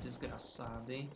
Desgraçado, hein?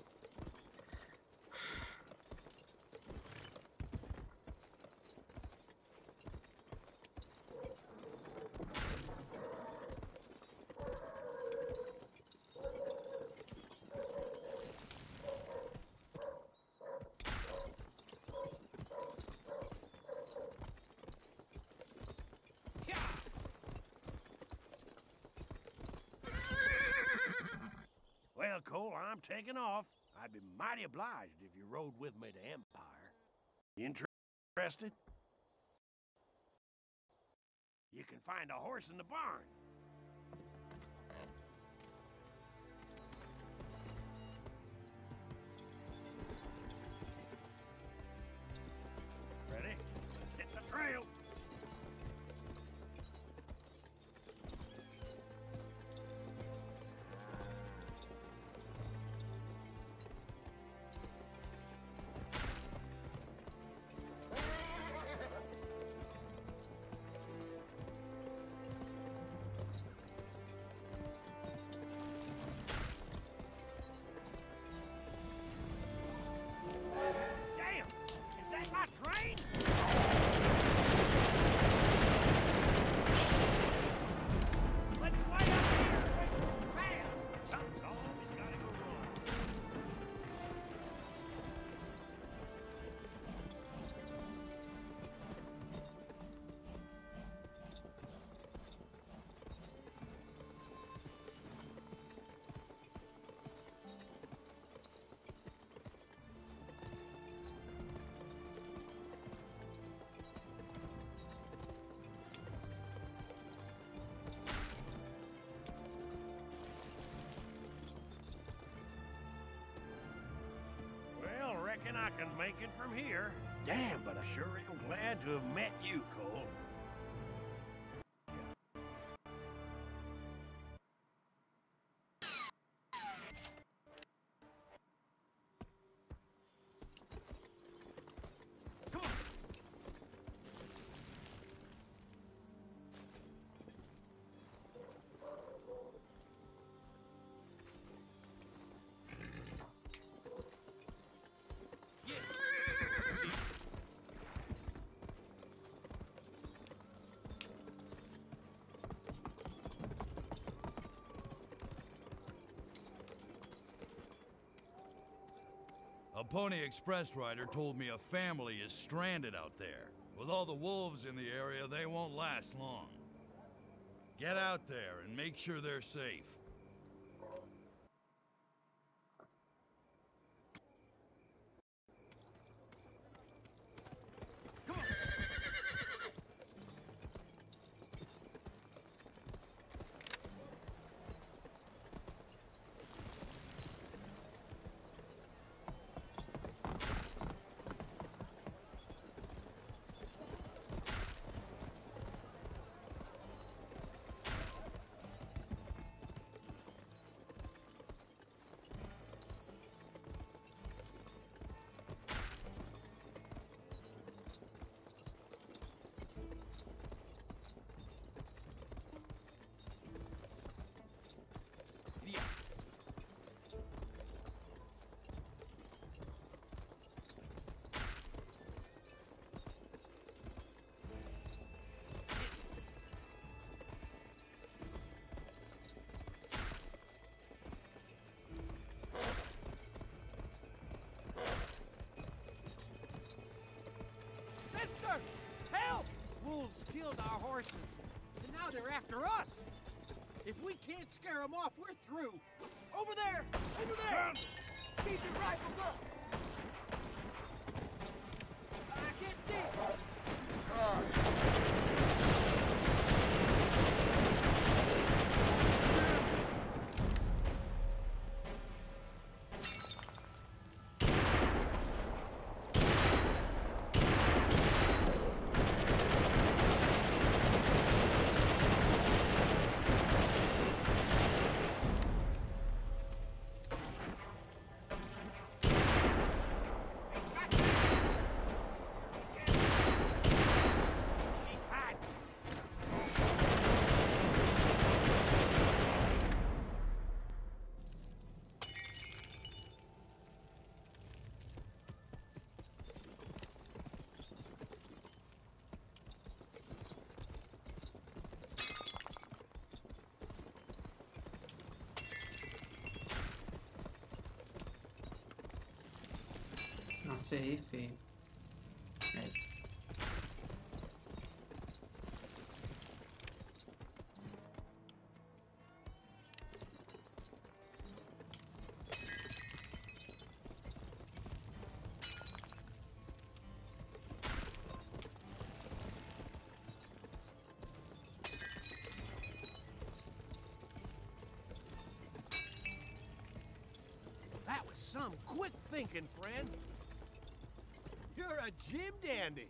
Well, Cole, I'm taking off. I'd be mighty obliged if you rode with me to Empire. Interested? You can find a horse in the barn. Ready? Let's hit the trail. Damn! Is that my train? Let's wait up here! Fast! Something's always gotta go wrong. Well, reckon I can make it from here. Damn, but I sure am glad to have met you, Cole. Come on. A Pony Express rider told me a family is stranded out there. With all the wolves in the area, they won't last long. Get out there and make sure they're safe. Mister! Help! Wolves killed our horses, and now they're after us. If we can't scare them off, we're through. Over there! Over there! Keep your rifles up! I can't see! Nossa, errei feio. Aí. That was some quick thinking, friend. You're a Jim Dandy.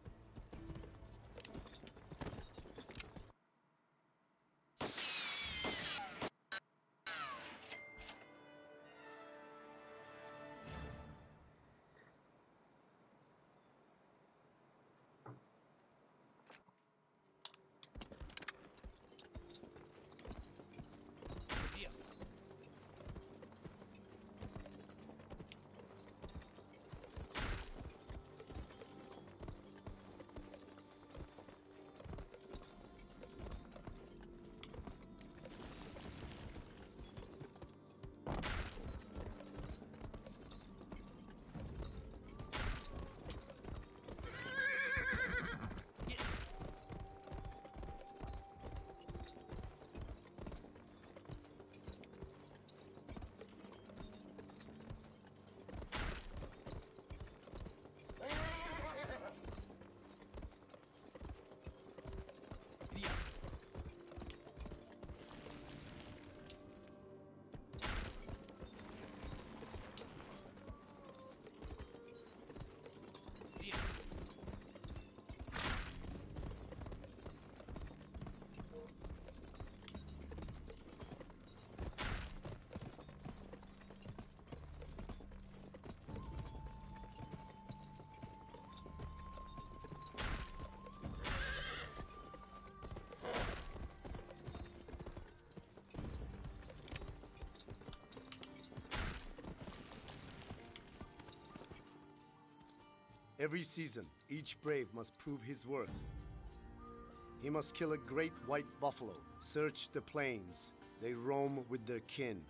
Every season, each brave must prove his worth. He must kill a great white buffalo, search the plains. They roam with their kin.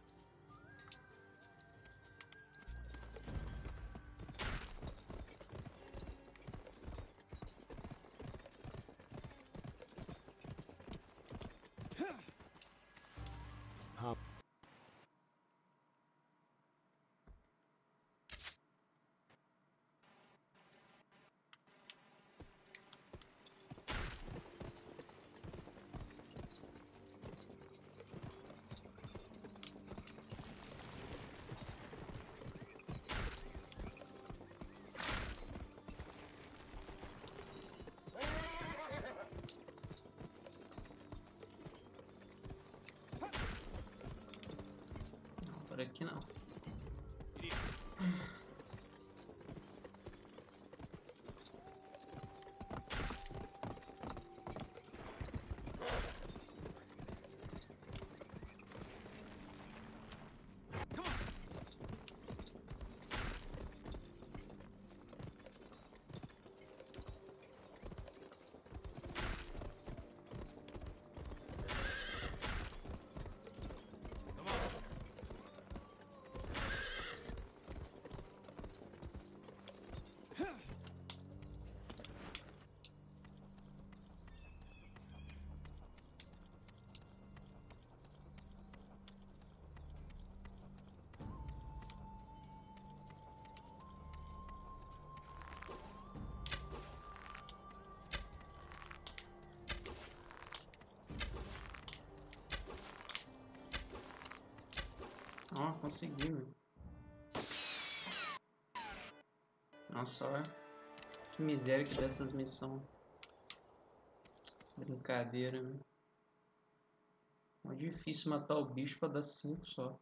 Por aqui não. Ó, consegui, meu. Nossa, olha. Que miséria que dessas missões. Brincadeira, meu. É difícil matar o bicho pra dar 5 só.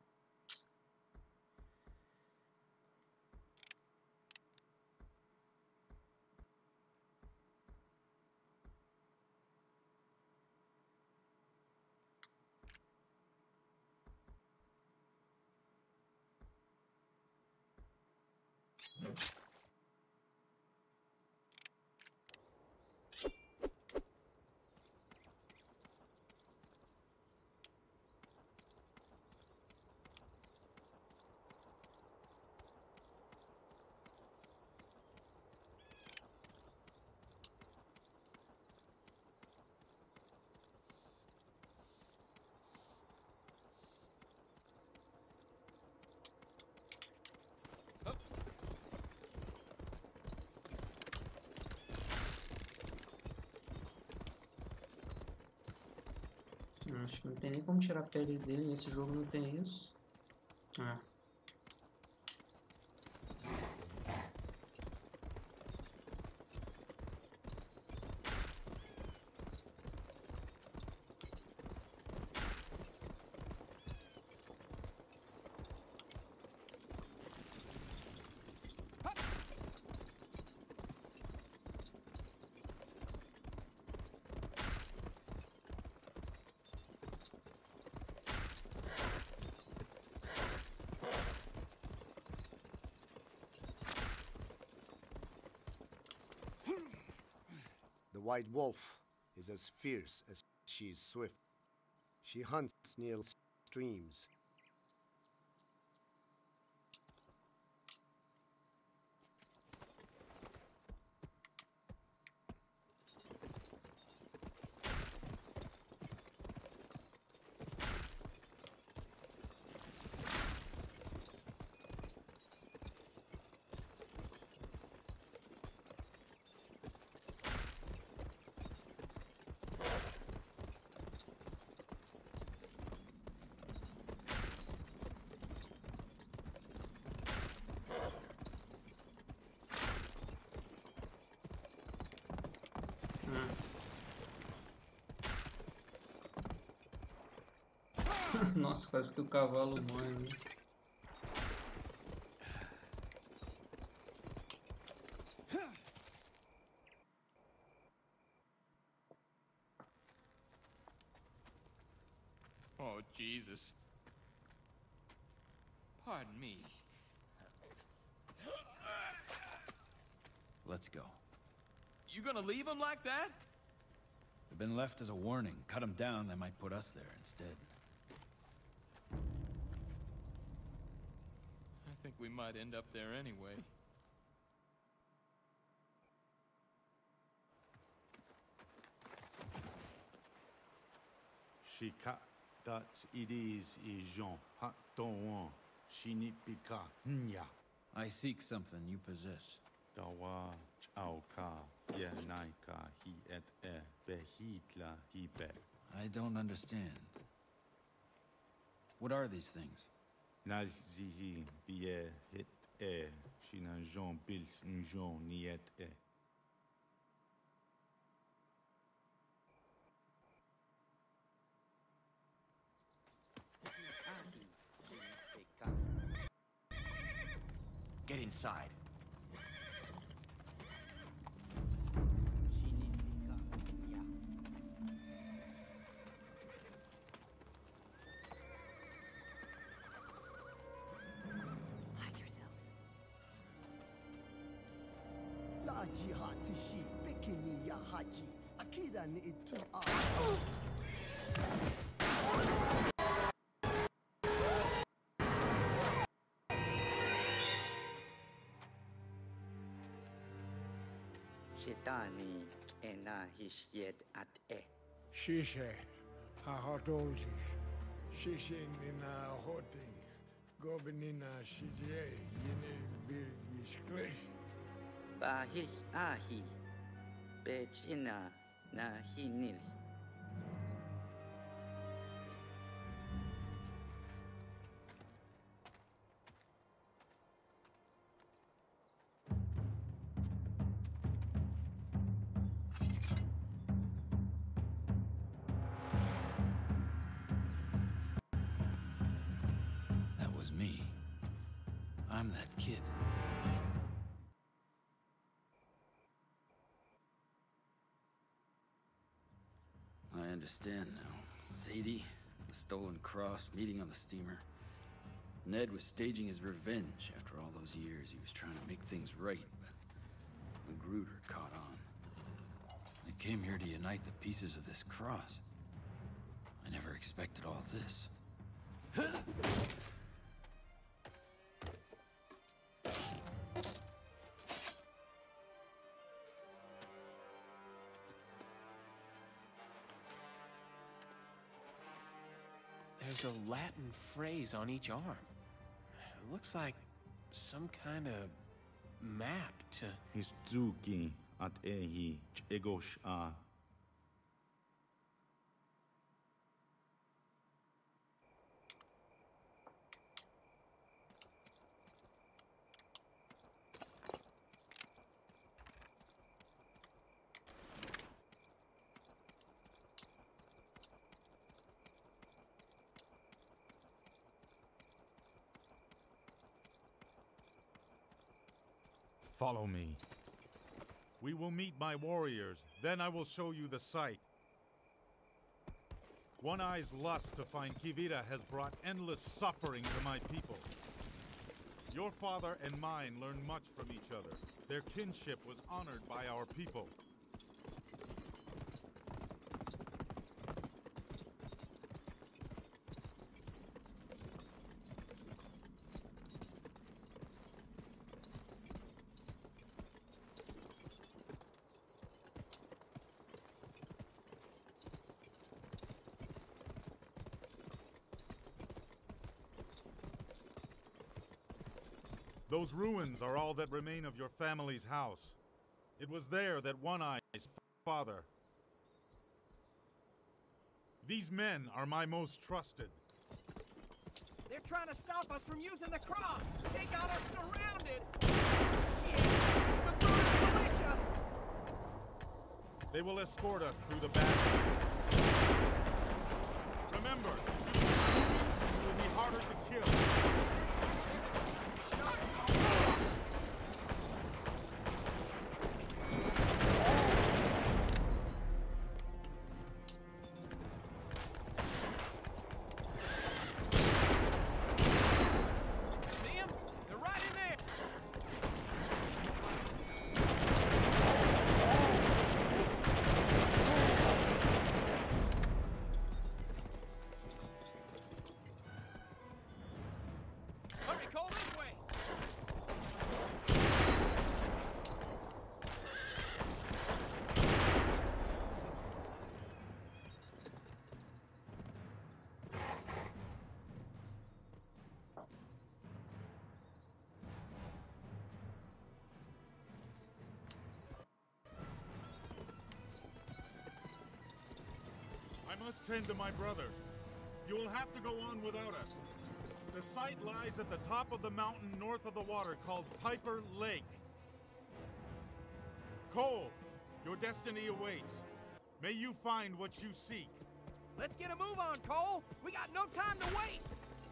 Acho que não tem nem como tirar a pele dele. Nesse jogo não tem isso. Ah. The white wolf is as fierce as she is swift. She hunts near streams. Nossa, quase que o cavalo morre, né? Oh, Jesus. Pardon me. Let's go. You gonna leave him like that? They've been left as a warning. Cut them down, they might put us there instead. I think we might end up there anyway. Shika dats idis I Jean Haton Shinipika Nya I seek something you possess. Dawa Chauka Yenaika Hi et Behitla Hibe I don't understand. What are these things? Nazihi Bie Hit Shinan Jean Bils Njon Niet Get inside. Hide yourselves. La jihad tishi bikini ya haji. Akida ni itu Shetani ena hishiet at Shishe, hahodoljish. Shishe nina hoting. Gobinina shije, yine bir yishklesh. Bahis ahi. Bechina na hinil. That was me. I'm that kid. I understand now. Sadie, the stolen cross, meeting on the steamer. Ned was staging his revenge after all those years. He was trying to make things right, but Magruder caught on. I came here to unite the pieces of this cross. I never expected all this. There's a Latin phrase on each arm. It looks like some kind of map to... Histuki at Ehi Egosh A Follow me. We will meet my warriors, then I will show you the site. One Eye's lust to find Kivira has brought endless suffering to my people. Your father and mine learned much from each other. Their kinship was honored by our people. Those ruins are all that remain of your family's house. It was there that One Eye's father. These men are my most trusted. They're trying to stop us from using the cross. They got us surrounded. Shit! Magruder's militia! They will escort us through the battlefield. Remember, it will be harder to kill. I must tend to my brothers. You will have to go on without us. The site lies at the top of the mountain north of the water called Piper Lake. Cole, your destiny awaits. May you find what you seek. Let's get a move on, Cole! We got no time to waste!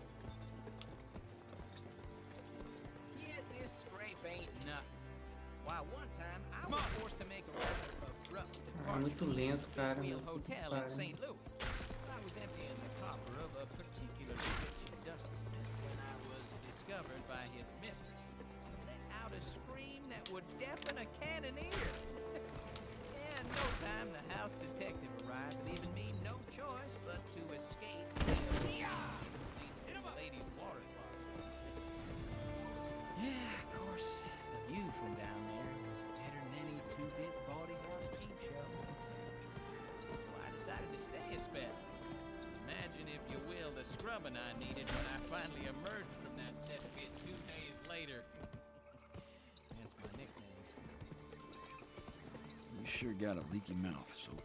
Yeah, this scrape ain't nothing. Why, one time I was forced to make a rather abrupt Muito lento, cara. Wheel Muito Hotel in St. Louis. I was emptying the copper of a particularly rich industrialist when I was discovered by his mistress. Let out a scream that would deafen a cannoneer. Yeah, in no time the house detective arrived, leaving me no choice but to escape the lady's water closet. Yeah, of course, the view from down there was better than any two-bit bawdy house peep show. So I decided to stay a spell. Imagine, if you will, the scrubbing I needed when I finally emerged from that cesspit 2 days later. That's my nickname. You sure got a leaky mouth, Soap.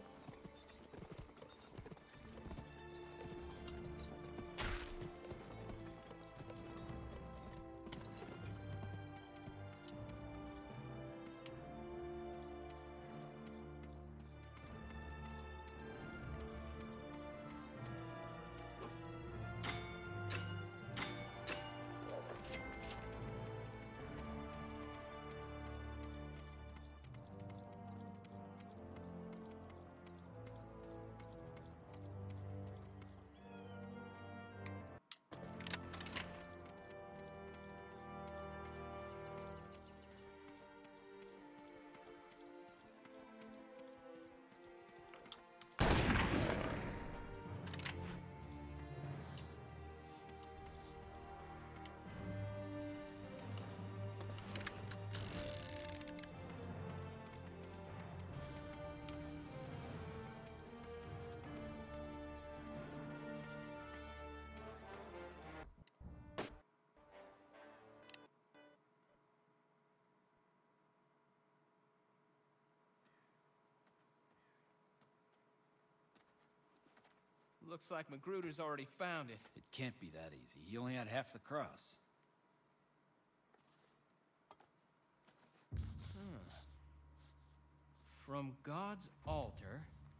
Looks like Magruder's already found it. It can't be that easy. He only had half the cross. Huh. From God's altar.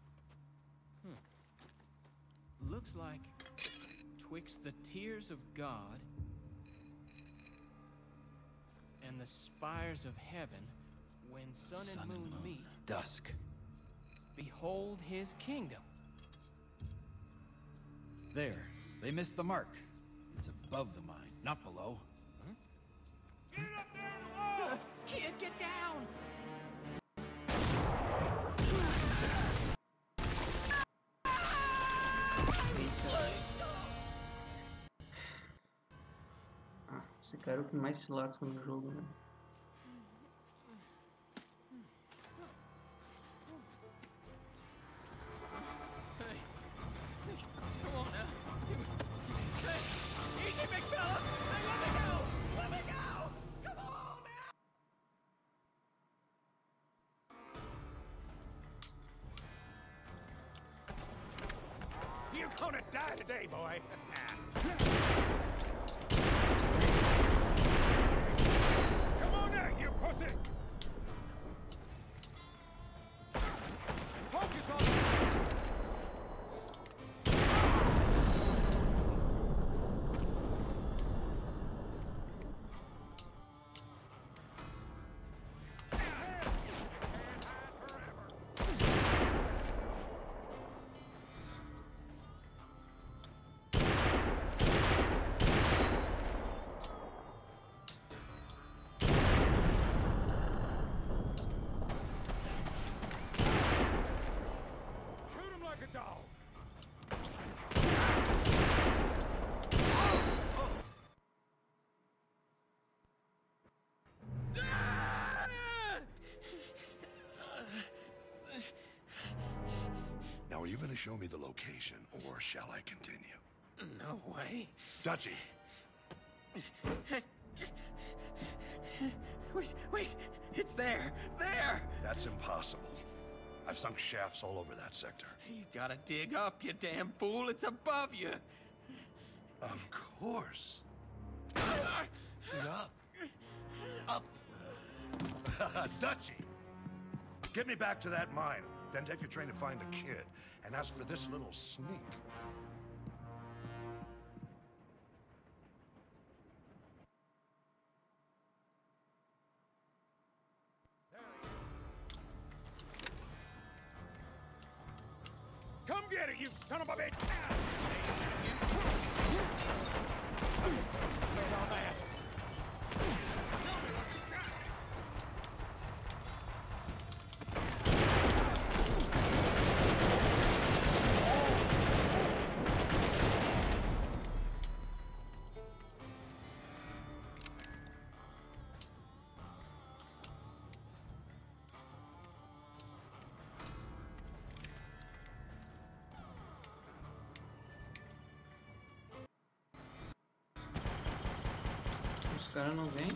Looks like twixt the tears of God and and the spires of heaven, when sun and moon meet, dusk. Behold his kingdom. There, they missed the mark. It's above the mine, not below. Get up there below! Kid, get down! Ah, esse cara é o que mais se lasca no jogo, né? Come on now. Hey, easy, big fella! Hey, let me go! Let me go! Come on now! You're gonna die today, boy. Come on now, you pussy! Focus on Now, are you going to show me the location, or shall I continue? No way. Dutchie! Wait, it's there! There! That's impossible. I've sunk shafts all over that sector. You gotta dig up, you damn fool! It's above you! Of course. Get up. Up. Dutchie! Get me back to that mine. Then take your train to find a kid. And as for this little sneak... Come get it, you son of a bitch! Where's all that? Os caras não vêm.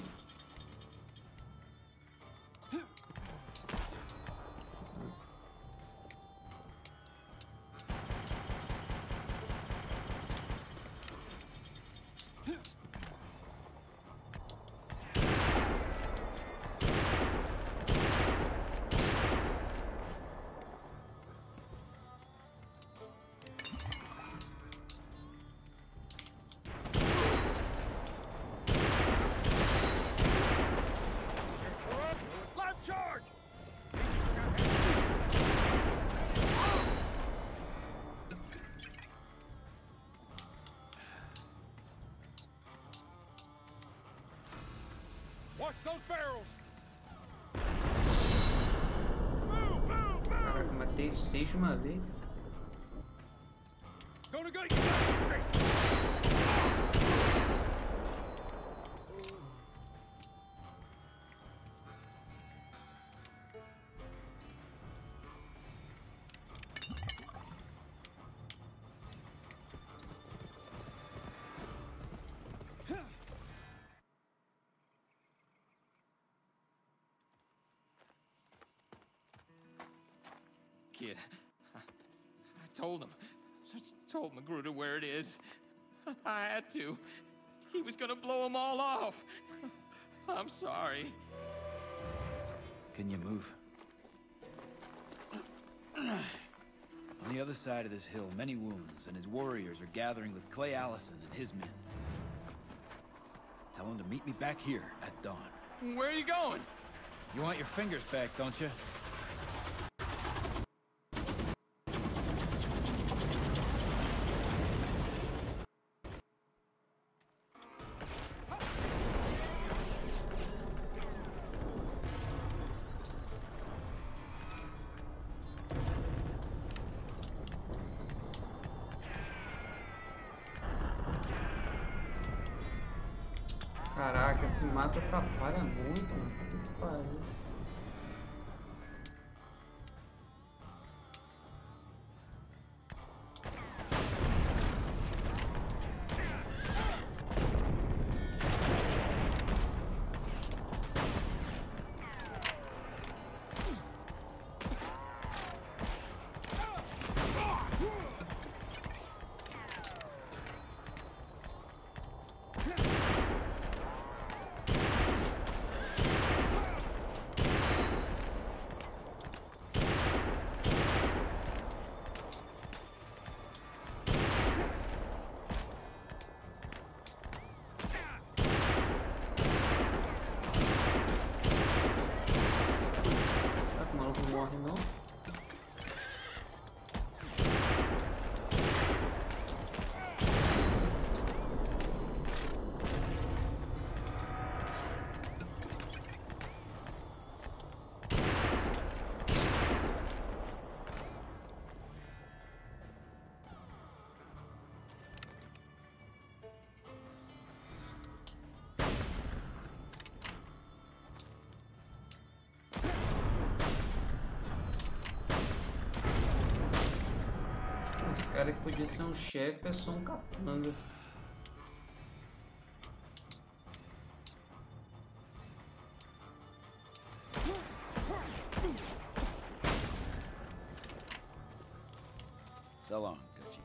Charge! Watch those barrels! Move, move, Caraca, move! matei 6 de uma vez. Gonna get you! Kid, I told him. Told Magruder where it is. I had to. He was gonna blow them all off. I'm sorry. Can you move? On the other side of this hill, many wounds, and his warriors are gathering with Clay Allison and his men. Tell him to meet me back here at dawn. Where are you going? You want your fingers back, don't you? Caraca, esse mato atrapalha muito. Puta que pariu. Morre não. Esse cara que podia ser um chefe é só um capanga. So long, Dutchie.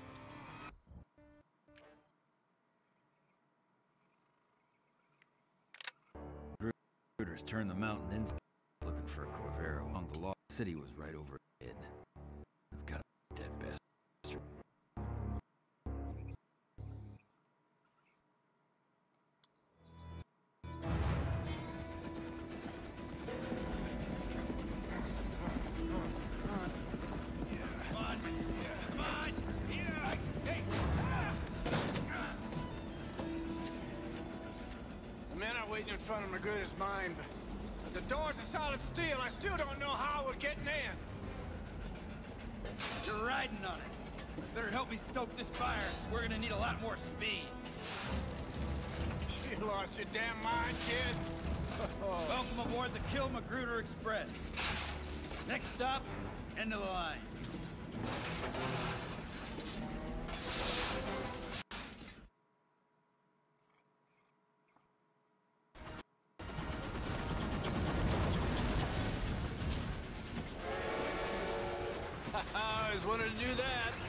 Recruiters turned the mountain in looking for a Corvair along the Lost City was right overhead. I've got a dead bastard. The men are waiting in front of Magruder's mine, but the doors are solid steel. I still don't know how we're getting in. You're riding on it. Better help me stoke this fire, because we're gonna need a lot more speed. You lost your damn mind, kid. Welcome aboard the Kill Magruder Express. Next stop, end of the line. I always wanted to do that.